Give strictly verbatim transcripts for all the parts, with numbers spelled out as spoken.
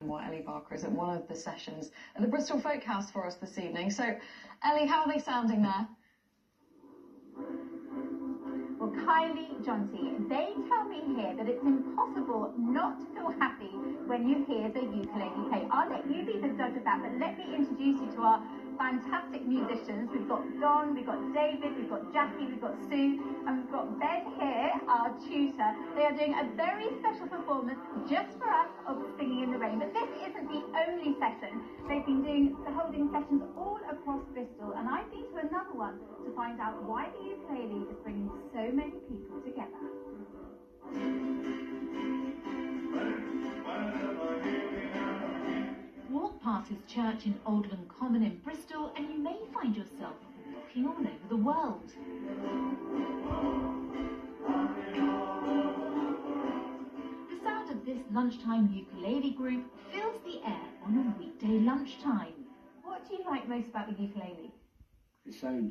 Why Ellie Barker is at one of the sessions at the Bristol Folk House for us this evening. So, Ellie, how are they sounding there? Well, Kylie, Jonty, they tell me here that it's impossible not to feel happy when you hear the ukulele play. I'll let you be the judge of that, but let me introduce you to our fantastic musicians. We've got Don, we've got David, we've got Jackie, we've got Sue, and we've got Ben here, our tutor. They are doing a very special performance just for us of Singing in the Rain. But this isn't the only session. They've been doing holding sessions all across Bristol, and I've been to another one to find out why the ukulele is bringing so many people together. Walk past his church in Oldland Common in Bristol and you may find yourself looking all over the world. The sound of this lunchtime ukulele group fills the air on a weekday lunchtime. What do you like most about the ukulele? The sound.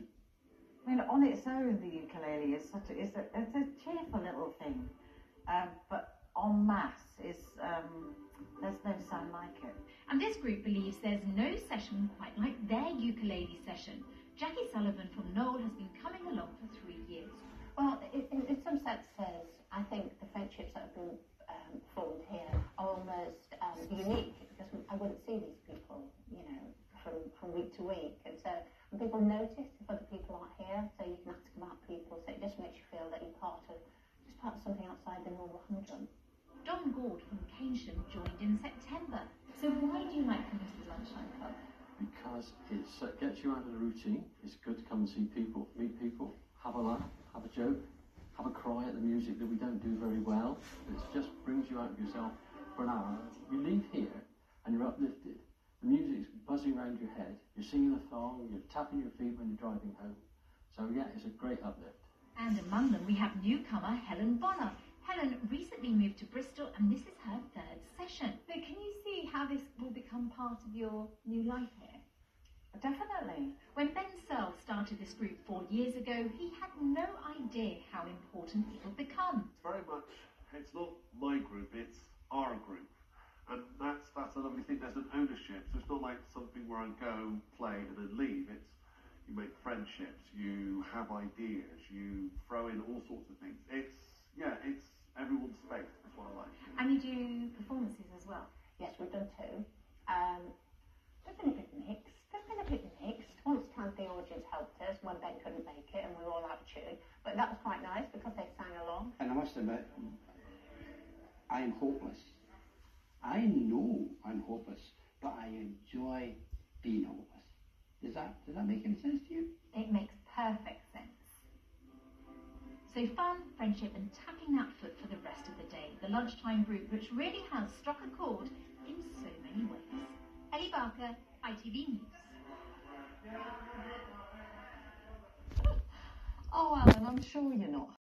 I mean, on its own, the ukulele is such a, it's a, it's a cheerful little thing, um, but en masse, is, um, there's no sound like it. And this group believes there's no session quite like their ukulele session. Jackie Sullivan from Knoll has been coming along for three years. Well, in, in some senses, I think the friendships that have been um, formed here are almost um, unique, because I wouldn't see these people, you know, from, from week to week. And so when people notice if other people aren't here, so you can ask about people, so it just makes you feel that you're part of, just part of something outside the normal humdrum. Don Gord from Keynsham joined in September. So why do you like coming to the Lunchtime Club? Because it uh, gets you out of the routine. It's good to come and see people, meet people, have a laugh, have a joke, have a cry at the music that we don't do very well. It just brings you out of yourself for an hour. You leave here and you're uplifted. The music's buzzing around your head. You're singing a song, you're tapping your feet when you're driving home. So yeah, it's a great uplift. And among them we have newcomer Helen Bonner. Helen recently moved to Bristol and this is her third session. So can you see how this will become part of your new life here? Definitely. When Ben Searle started this group four years ago, he had no idea how important it would become. It's very much, it's not my group, it's our group. And that's that's a lovely thing, there's an ownership. So it's not like something where I go, play and then leave. It's you make friendships, you have ideas, you throw in all sorts of things. It's, yeah, it's everyone's space, that's what I like. And you do performances as well? Yes, we've done two. Um, they've been a bit mixed. They've been a bit mixed. Once times the audience helped us when Ben couldn't make it and we were all out of tune. But that was quite nice because they sang along. And I must admit, I am hopeless. I know I'm hopeless, but I enjoy being hopeless. Does that, does that make any sense to you? It makes perfect sense. So fun, friendship and tapping that foot for the rest of the day. The Lunchtime group, which really has struck a chord in so many ways. Ellie Barker, I T V News. Oh, Alan, I'm sure you're not